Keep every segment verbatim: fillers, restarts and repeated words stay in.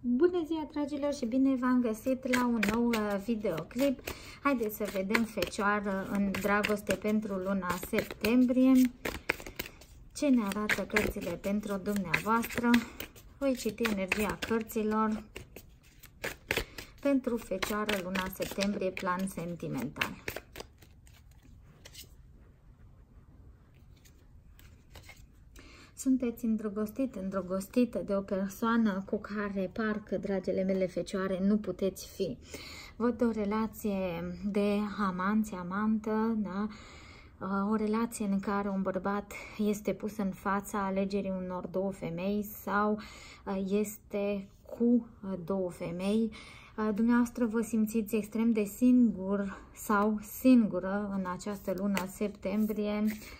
Bună ziua, dragilor, și bine v-am găsit la un nou videoclip. Haideți să vedem Fecioară în dragoste pentru luna septembrie. Ce ne arată cărțile pentru dumneavoastră? Voi citi energia cărților pentru Fecioară luna septembrie, plan sentimental. Sunteți îndrăgostit, îndrăgostită de o persoană cu care parcă, dragile mele Fecioare, nu puteți fi. Văd o relație de amanți, amantă, da? O relație în care un bărbat este pus în fața alegerii unor două femei sau este cu două femei. Dumneavoastră vă simțiți extrem de singur sau singură în această lună septembrie.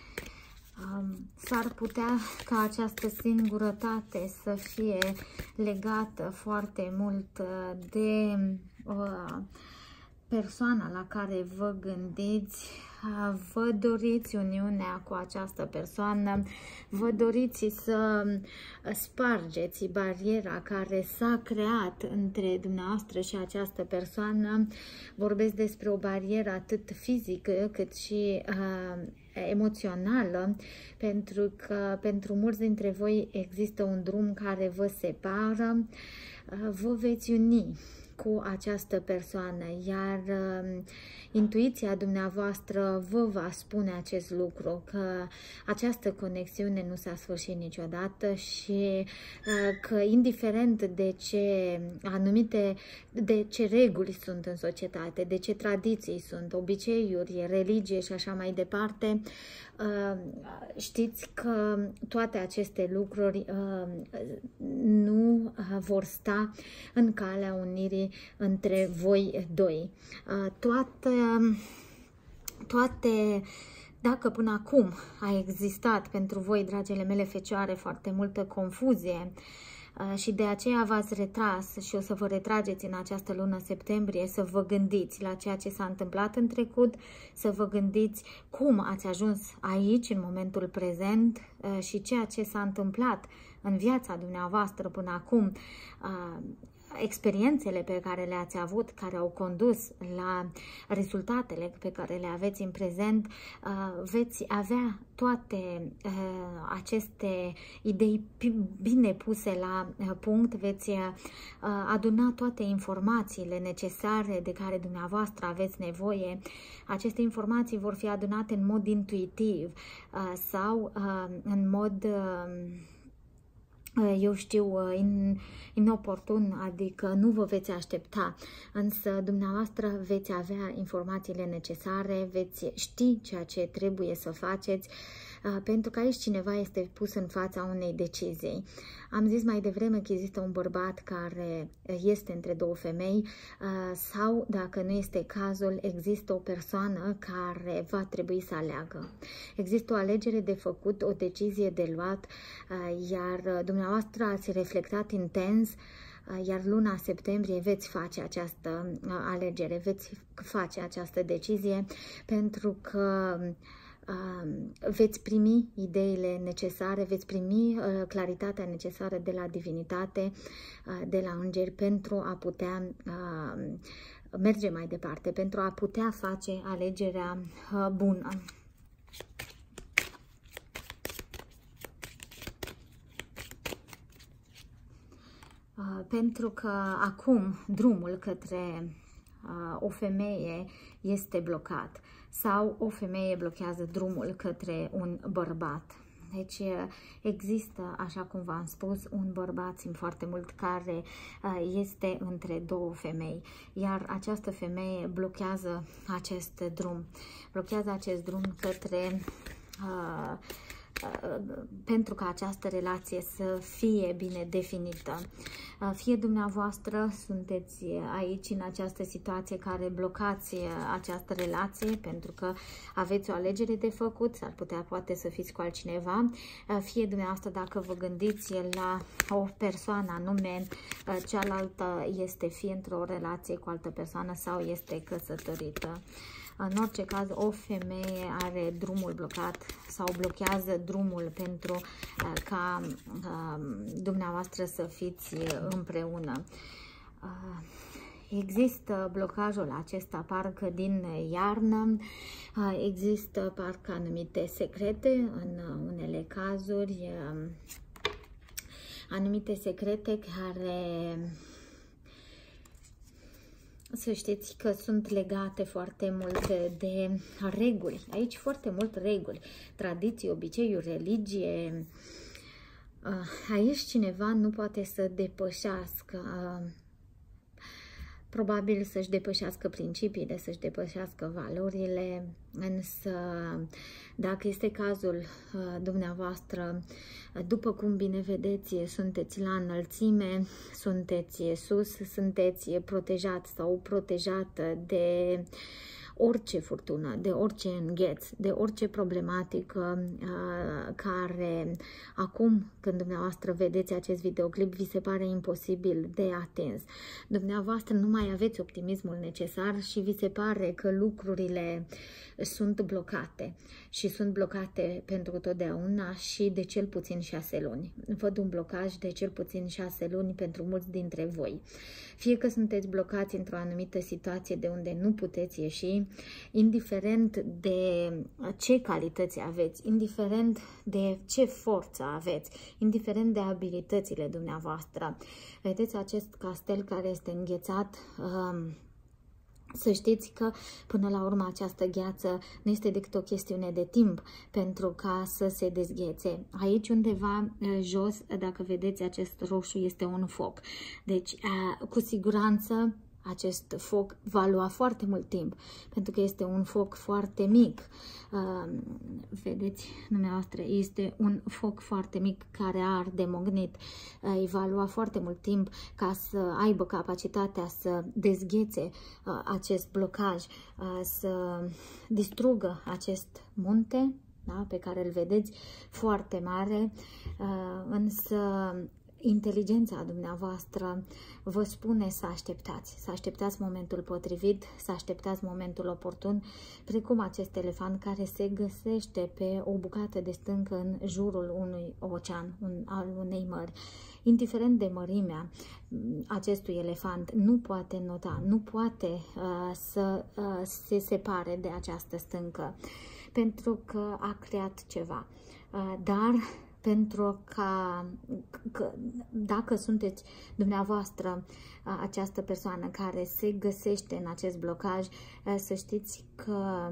S-ar putea ca această singurătate să fie legată foarte mult de uh, persoana la care vă gândiți. Vă doriți uniunea cu această persoană, vă doriți să spargeți bariera care s-a creat între dumneavoastră și această persoană. Vorbesc despre o barieră atât fizică cât și uh, emoțională, pentru că pentru mulți dintre voi există un drum care vă separă. Uh, vă veți uni cu această persoană, iar uh, intuiția dumneavoastră vă va spune acest lucru, că această conexiune nu s-a sfârșit niciodată și uh, că indiferent de ce anumite, de ce reguli sunt în societate, de ce tradiții sunt, obiceiuri, religie și așa mai departe, uh, știți că toate aceste lucruri uh, nu vor sta în calea unirii între voi doi. Toate, toate, dacă până acum a existat pentru voi, dragile mele Fecioare, foarte multă confuzie și de aceea v-ați retras și o să vă retrageți în această lună septembrie, să vă gândiți la ceea ce s-a întâmplat în trecut, să vă gândiți cum ați ajuns aici în momentul prezent și ceea ce s-a întâmplat în viața dumneavoastră până acum, experiențele pe care le-ați avut, care au condus la rezultatele pe care le aveți în prezent, veți avea toate aceste idei bine puse la punct, veți aduna toate informațiile necesare de care dumneavoastră aveți nevoie. Aceste informații vor fi adunate în mod intuitiv sau în mod, eu știu, in, inoportun, adică nu vă veți aștepta, însă dumneavoastră veți avea informațiile necesare, veți ști ceea ce trebuie să faceți, pentru că aici cineva este pus în fața unei decizii. Am zis mai devreme că există un bărbat care este între două femei sau, dacă nu este cazul, există o persoană care va trebui să aleagă. Există o alegere de făcut, o decizie de luat, iar dumneavoastră ați reflectat intens, iar luna septembrie veți face această alegere, veți face această decizie, pentru că veți primi ideile necesare, veți primi uh, claritatea necesară de la divinitate, uh, de la îngeri, pentru a putea uh, merge mai departe, pentru a putea face alegerea uh, bună. Uh, pentru că acum drumul către uh, o femeie este blocat sau o femeie blochează drumul către un bărbat. Deci există, așa cum v-am spus, un bărbat, simt foarte mult, care este între două femei, iar această femeie blochează acest drum, blochează acest drum către uh, pentru ca această relație să fie bine definită. Fie dumneavoastră sunteți aici în această situație care blocați această relație pentru că aveți o alegere de făcut, s-ar putea poate să fiți cu altcineva, fie dumneavoastră dacă vă gândiți la o persoană anume, cealaltă este fie într-o relație cu altă persoană sau este căsătorită. În orice caz, o femeie are drumul blocat sau blochează drumul pentru uh, ca uh, dumneavoastră să fiți împreună. Uh, Există blocajul acesta parcă din iarnă, există parcă anumite secrete în unele cazuri, anumite secrete care, să știți că sunt legate foarte mult de reguli. Aici foarte mult reguli, tradiții, obiceiuri, religie. Aici cineva nu poate să depășească, probabil să-și depășească principiile, să-și depășească valorile, însă dacă este cazul dumneavoastră, după cum bine vedeți, sunteți la înălțime, sunteți sus, sunteți protejat sau protejată de orice furtună, de orice îngheț, de orice problematică uh, care acum când dumneavoastră vedeți acest videoclip vi se pare imposibil de atins. Dumneavoastră nu mai aveți optimismul necesar și vi se pare că lucrurile sunt blocate și sunt blocate pentru totdeauna și de cel puțin șase luni. Văd un blocaj de cel puțin șase luni pentru mulți dintre voi. Fie că sunteți blocați într-o anumită situație de unde nu puteți ieși, indiferent de ce calități aveți, indiferent de ce forță aveți, indiferent de abilitățile dumneavoastră. Vedeți acest castel care este înghețat? Um, Să știți că până la urmă această gheață nu este decât o chestiune de timp pentru ca să se dezghețe. Aici undeva jos, dacă vedeți acest roșu, este un foc. Deci, cu siguranță, acest foc va lua foarte mult timp, pentru că este un foc foarte mic. Uh, vedeți, dumneavoastră, este un foc foarte mic care arde mognit. Uh, îi va lua foarte mult timp ca să aibă capacitatea să dezghețe uh, acest blocaj, uh, să distrugă acest munte, da, pe care îl vedeți, foarte mare, uh, însă inteligența dumneavoastră vă spune să așteptați, să așteptați momentul potrivit, să așteptați momentul oportun, precum acest elefant care se găsește pe o bucată de stâncă în jurul unui ocean, un, al unei mări. Indiferent de mărimea acestui elefant, nu poate nota, nu poate uh, să uh, se separe de această stâncă, pentru că a creat ceva. Uh, dar pentru ca, că, dacă sunteți dumneavoastră această persoană care se găsește în acest blocaj, să știți că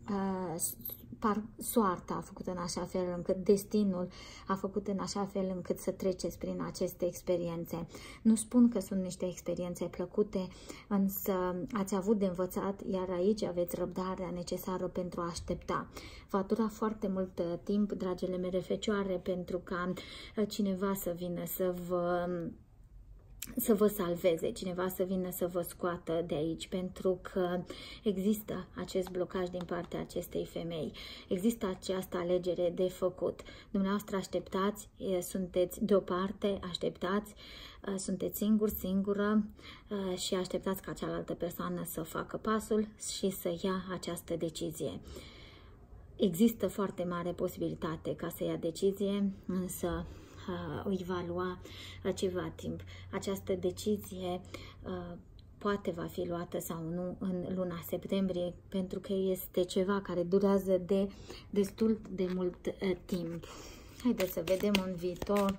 par, soarta a făcut în așa fel încât, destinul a făcut în așa fel încât să treceți prin aceste experiențe. Nu spun că sunt niște experiențe plăcute, însă ați avut de învățat, iar aici aveți răbdarea necesară pentru a aștepta. Va dura foarte mult timp, dragile mele fecioare, pentru ca cineva să vină să vă să vă salveze, cineva să vină să vă scoată de aici, pentru că există acest blocaj din partea acestei femei. Există această alegere de făcut. Dumneavoastră așteptați, sunteți deoparte, așteptați, sunteți singur, singură și așteptați ca cealaltă persoană să facă pasul și să ia această decizie. Există foarte mare posibilitate ca să ia decizie, însă Uh, îi va lua uh, ceva timp. Această decizie uh, poate va fi luată sau nu în luna septembrie, pentru că este ceva care durează de destul de mult uh, timp. Haideți să vedem în viitor.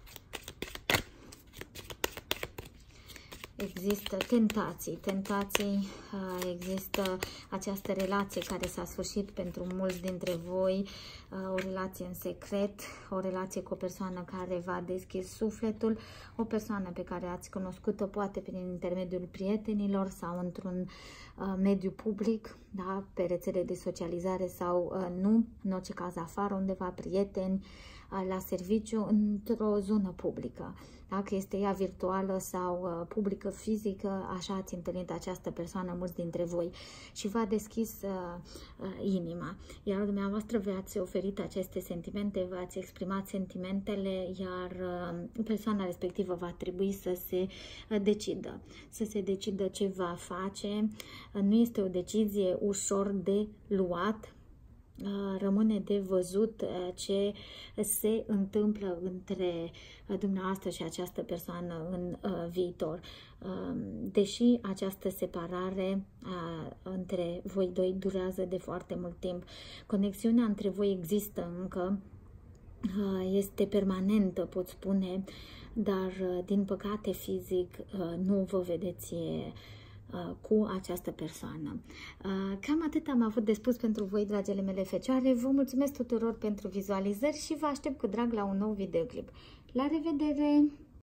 Există tentații, tentații, există această relație care s-a sfârșit pentru mulți dintre voi, o relație în secret, o relație cu o persoană care v-a deschis sufletul, o persoană pe care ați cunoscut-o poate prin intermediul prietenilor sau într-un mediu public, da, pe rețele de socializare sau nu, în orice caz afară, undeva prieteni, la serviciu într-o zonă publică. Dacă este ea virtuală sau publică, fizică, așa ați întâlnit această persoană, mulți dintre voi, și v-a deschis uh, uh, inima. Iar dumneavoastră v-ați oferit aceste sentimente, v-ați exprimat sentimentele, iar uh, persoana respectivă va trebui să se uh, decidă, să se decidă ce va face. Uh, nu este o decizie ușor de luat. Rămâne de văzut ce se întâmplă între dumneavoastră și această persoană în viitor. Deși această separare între voi doi durează de foarte mult timp, conexiunea între voi există încă, este permanentă, pot spune, dar din păcate fizic nu vă vedeți cu această persoană. Cam atât am avut de spus pentru voi, dragile mele fecioare. Vă mulțumesc tuturor pentru vizualizări și vă aștept cu drag la un nou videoclip. La revedere!